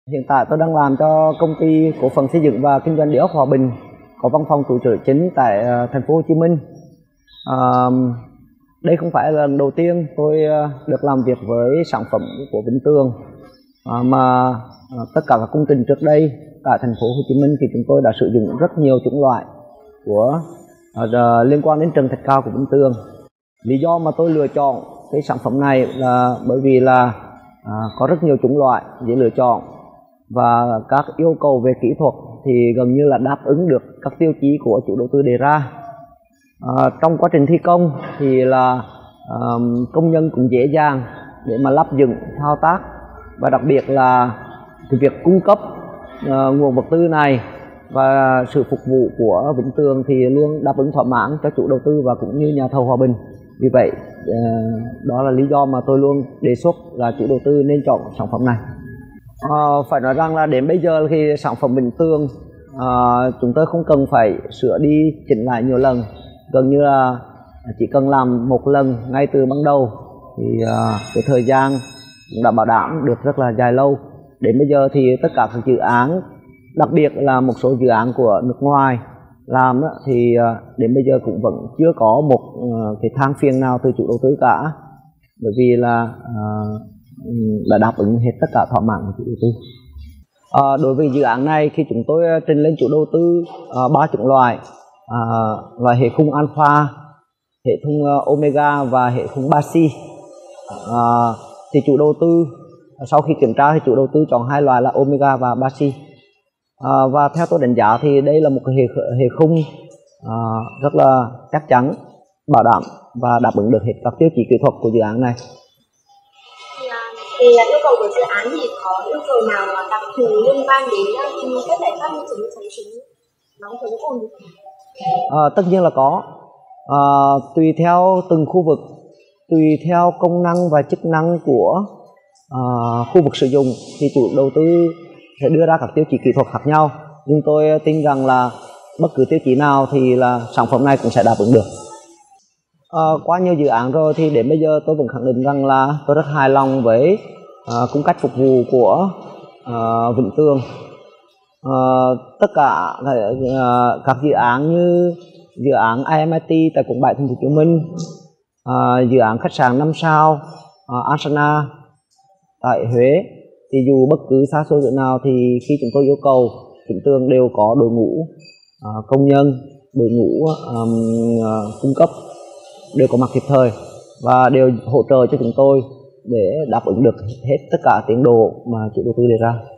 Hiện tại tôi đang làm cho công ty cổ phần xây dựng và kinh doanh địa ốc Hòa Bình, có văn phòng trụ sở chính tại thành phố Hồ Chí Minh. Đây không phải là lần đầu tiên tôi được làm việc với sản phẩm của Vĩnh Tường, mà tất cả các công trình trước đây tại thành phố Hồ Chí Minh thì chúng tôi đã sử dụng rất nhiều chủng loại của liên quan đến trần thạch cao của Vĩnh Tường. Lý do mà tôi lựa chọn cái sản phẩm này là bởi vì là có rất nhiều chủng loại dễ lựa chọn, và các yêu cầu về kỹ thuật thì gần như là đáp ứng được các tiêu chí của chủ đầu tư đề ra. Trong quá trình thi công thì là công nhân cũng dễ dàng để mà lắp dựng, thao tác, và đặc biệt là cái việc cung cấp nguồn vật tư này và sự phục vụ của Vĩnh Tường thì luôn đáp ứng thỏa mãn cho chủ đầu tư và cũng như nhà thầu Hòa Bình. Vì vậy đó là lý do mà tôi luôn đề xuất là chủ đầu tư nên chọn sản phẩm này. Phải nói rằng là đến bây giờ thì sản phẩm Vĩnh Tường chúng tôi không cần phải sửa đi chỉnh lại nhiều lần, gần như là chỉ cần làm một lần ngay từ ban đầu thì cái thời gian cũng đã bảo đảm được rất là dài lâu. Đến bây giờ thì tất cả các dự án, đặc biệt là một số dự án của nước ngoài làm thì đến bây giờ cũng vẫn chưa có một cái than phiền nào từ chủ đầu tư cả, bởi vì là đã đáp ứng hết tất cả thỏa mãn của chủ đầu tư. Đối với dự án này, khi chúng tôi trình lên chủ đầu tư 3 chủng loại là hệ khung alpha, hệ khung omega và hệ khung Basi, thì chủ đầu tư sau khi kiểm tra thì chủ đầu tư chọn 2 loại là omega và Basi. Và theo tôi đánh giá thì đây là một cái hệ khung rất là chắc chắn, bảo đảm và đáp ứng được hết các tiêu chí kỹ thuật của dự án này. Về yêu cầu của dự án thì có yêu cầu nào đặc thù liên quan đến các giải pháp như chống súng, nóng, chống ồn? Tất nhiên là có. Tùy theo từng khu vực, tùy theo công năng và chức năng của khu vực sử dụng thì chủ đầu tư sẽ đưa ra các tiêu chí kỹ thuật khác nhau, nhưng tôi tin rằng là bất cứ tiêu chí nào thì là sản phẩm này cũng sẽ đáp ứng được. Qua nhiều dự án rồi thì đến bây giờ tôi vẫn khẳng định rằng là tôi rất hài lòng với cung cách phục vụ của Vĩnh Tường. Tất cả các dự án như dự án IMIT tại quận 7 thành phố Hồ Chí Minh, dự án khách sạn 5 sao Asana tại Huế, thì dù bất cứ xa xôi chỗ nào thì khi chúng tôi yêu cầu, Vĩnh Tường đều có đội ngũ công nhân, đội ngũ cung cấp đều có mặt kịp thời và đều hỗ trợ cho chúng tôi để đáp ứng được hết tất cả tiến độ mà chủ đầu tư đề ra.